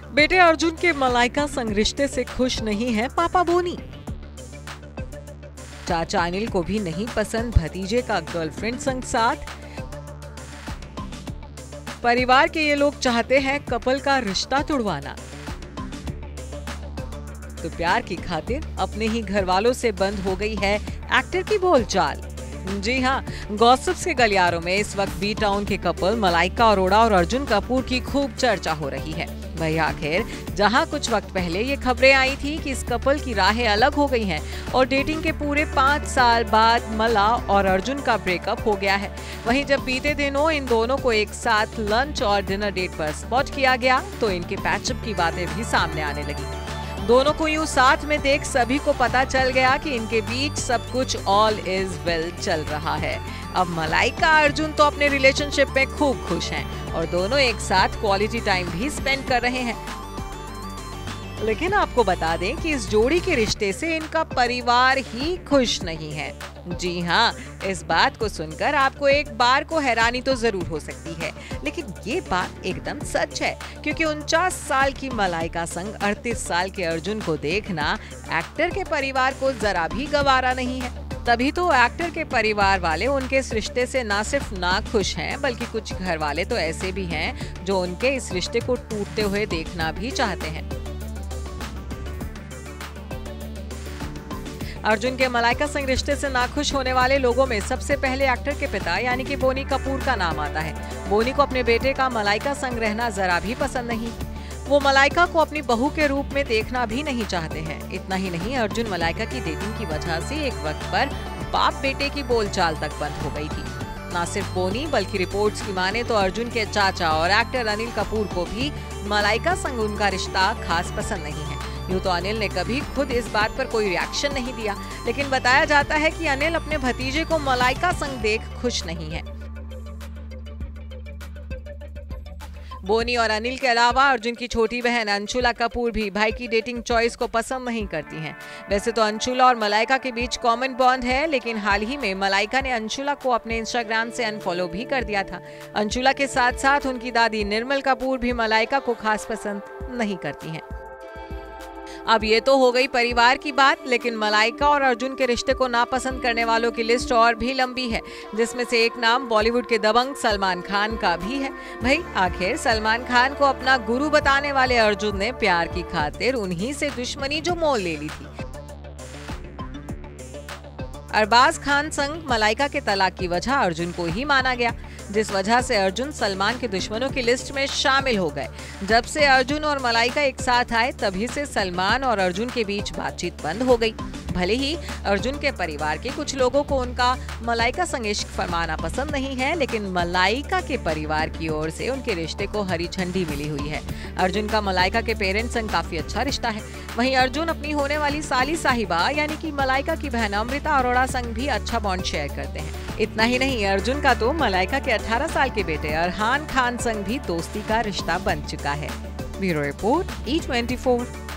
बेटे अर्जुन के मलाइका संग रिश्ते से खुश नहीं है पापा बोनी। चाचा अनिल को भी नहीं पसंद भतीजे का गर्लफ्रेंड संग साथ। परिवार के ये लोग चाहते हैं कपल का रिश्ता तुड़वाना, तो प्यार की खातिर अपने ही घर वालों से बंद हो गई है एक्टर की बोलचाल। जी हाँ, गॉसिप्स के गलियारों में इस वक्त बी टाउन के कपल मलाइका अरोड़ा और अर्जुन कपूर की खूब चर्चा हो रही है। वही आखिर जहां कुछ वक्त पहले ये खबरें आई थी कि इस कपल की राहें अलग हो गई हैं और डेटिंग के पूरे 5 साल बाद मला और अर्जुन का ब्रेकअप हो गया है, वहीं जब बीते दिनों इन दोनों को एक साथ लंच और डिनर डेट पर स्पॉट किया गया तो इनके पैचअप की बातें भी सामने आने लगी। दोनों को यूं साथ में देख सभी को पता चल गया कि इनके बीच सब कुछ ऑल इज वेल चल रहा है। अब मलाइका अर्जुन तो अपने रिलेशनशिप में खूब खुश हैं और दोनों एक साथ क्वालिटी टाइम भी स्पेंड कर रहे हैं। लेकिन आपको बता दें कि इस जोड़ी के रिश्ते से इनका परिवार ही खुश नहीं है। जी हाँ, इस बात को सुनकर आपको एक बार को हैरानी तो जरूर हो सकती है, लेकिन ये बात एकदम सच है, क्योंकि 49 साल की मलाइका संग 38 साल के अर्जुन को देखना एक्टर के परिवार को जरा भी गवारा नहीं है। तभी तो एक्टर के परिवार वाले उनके इस रिश्ते से ना सिर्फ ना खुश हैं, बल्कि कुछ घर वाले तो ऐसे भी हैं जो उनके इस रिश्ते को टूटते हुए देखना भी चाहते हैं। अर्जुन के मलाइका संग रिश्ते से नाखुश होने वाले लोगों में सबसे पहले एक्टर के पिता यानी कि बोनी कपूर का नाम आता है। बोनी को अपने बेटे का मलाइका संग रहना जरा भी पसंद नहीं। वो मलाइका को अपनी बहू के रूप में देखना भी नहीं चाहते हैं। इतना ही नहीं, अर्जुन मलाइका की डेटिंग की वजह से एक वक्त पर बाप बेटे की बोलचाल तक बंद हो गई थी। न सिर्फ बोनी बल्कि रिपोर्ट्स की माने तो अर्जुन के चाचा और एक्टर अनिल कपूर को भी मलाइका संग उनका रिश्ता खास पसंद नहीं है। यूं तो अनिल ने कभी खुद इस बात पर कोई रिएक्शन नहीं दिया, लेकिन बताया जाता है कि अनिल अपने भतीजे को मलाइका संग देख खुश नहीं है। बोनी और अनिल के अलावा अर्जुन की छोटी बहन अंशुला कपूर भी भाई की डेटिंग चॉइस को पसंद नहीं करती हैं। वैसे तो अंशुला और मलाइका के बीच कॉमन बॉन्ड है, लेकिन हाल ही में मलाइका ने अंशुला को अपने इंस्टाग्राम से अनफॉलो भी कर दिया था। अंशुला के साथ साथ उनकी दादी निर्मल कपूर भी मलाइका को खास पसंद नहीं करती हैं। अब ये तो हो गई परिवार की बात, लेकिन मलाइका और अर्जुन के रिश्ते को नापसंद करने वालों की लिस्ट और भी लंबी है, जिसमें से एक नाम बॉलीवुड के दबंग सलमान खान का भी है। भाई आखिर सलमान खान को अपना गुरु बताने वाले अर्जुन ने प्यार की खातिर उन्हीं से दुश्मनी जो मोल ले ली थी। अरबाज खान संग मलाइका के तलाक की वजह अर्जुन को ही माना गया, जिस वजह से अर्जुन सलमान के दुश्मनों की लिस्ट में शामिल हो गए। जब से अर्जुन और मलाइका एक साथ आए तभी से सलमान और अर्जुन के बीच बातचीत बंद हो गई। भले ही अर्जुन के परिवार के कुछ लोगों को उनका मलाइका संग इश्क फरमाना पसंद नहीं है, लेकिन मलाइका के परिवार की ओर से उनके रिश्ते को हरी झंडी मिली हुई है। अर्जुन का मलाइका के पेरेंट्स संग काफी अच्छा रिश्ता है। वहीं अर्जुन अपनी होने वाली साली साहिबा यानी कि मलाइका की बहन अमृता अरोड़ा संग भी अच्छा बॉन्ड शेयर करते हैं। इतना ही नहीं, अर्जुन का तो मलाइका के 18 साल के बेटे अरहान खान संग भी दोस्ती का रिश्ता बन चुका है। Bureau report E24।